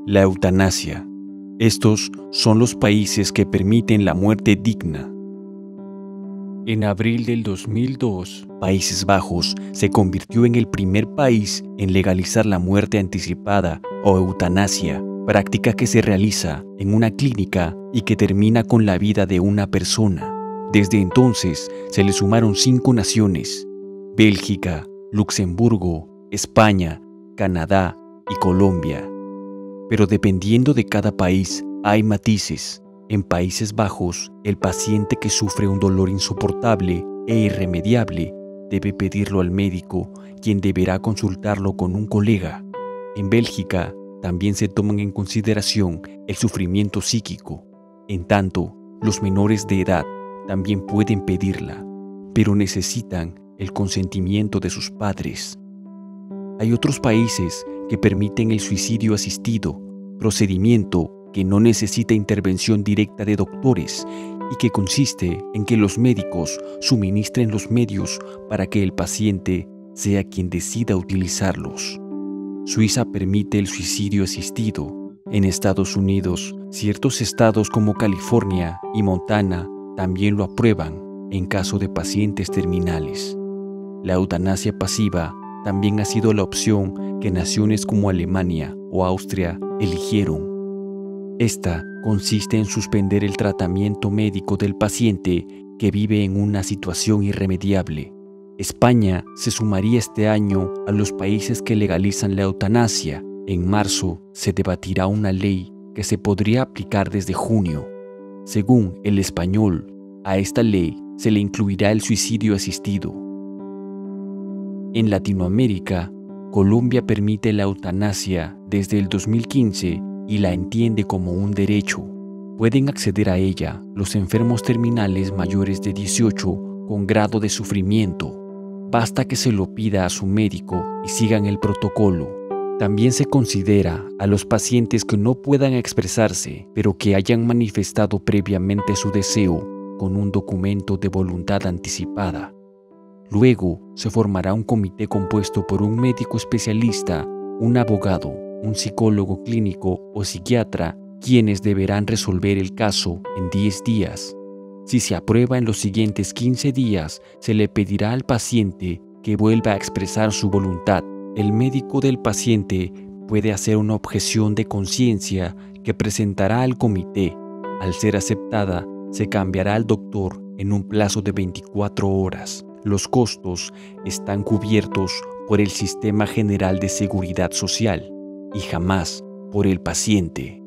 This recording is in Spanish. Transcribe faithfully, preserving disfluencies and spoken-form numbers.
La eutanasia. Estos son los países que permiten la muerte digna. En abril del dos mil dos, Países Bajos se convirtió en el primer país en legalizar la muerte anticipada o eutanasia, práctica que se realiza en una clínica y que termina con la vida de una persona. Desde entonces se le sumaron cinco naciones: Bélgica, Luxemburgo, España, Canadá y Colombia. Pero dependiendo de cada país, hay matices. En Países Bajos, el paciente que sufre un dolor insoportable e irremediable debe pedirlo al médico, quien deberá consultarlo con un colega. En Bélgica, también se toman en consideración el sufrimiento psíquico. En tanto, los menores de edad también pueden pedirla, pero necesitan el consentimiento de sus padres. Hay otros países que permiten el suicidio asistido, procedimiento que no necesita intervención directa de doctores y que consiste en que los médicos suministren los medios para que el paciente sea quien decida utilizarlos. Suiza permite el suicidio asistido. En Estados Unidos, ciertos estados como California y Montana también lo aprueban en caso de pacientes terminales. La eutanasia pasiva también ha sido la opción que naciones como Alemania o Austria eligieron. Esta consiste en suspender el tratamiento médico del paciente que vive en una situación irremediable. España se sumaría este año a los países que legalizan la eutanasia. En marzo se debatirá una ley que se podría aplicar desde junio. Según El Español, a esta ley se le incluirá el suicidio asistido. En Latinoamérica, Colombia permite la eutanasia desde el dos mil quince y la entiende como un derecho. Pueden acceder a ella los enfermos terminales mayores de dieciocho con grado de sufrimiento. Basta que se lo pida a su médico y sigan el protocolo. También se considera a los pacientes que no puedan expresarse, pero que hayan manifestado previamente su deseo con un documento de voluntad anticipada. Luego se formará un comité compuesto por un médico especialista, un abogado, un psicólogo clínico o psiquiatra, quienes deberán resolver el caso en diez días. Si se aprueba en los siguientes quince días, se le pedirá al paciente que vuelva a expresar su voluntad. El médico del paciente puede hacer una objeción de conciencia que presentará al comité. Al ser aceptada, se cambiará al doctor en un plazo de veinticuatro horas. Los costos están cubiertos por el Sistema General de Seguridad Social y jamás por el paciente.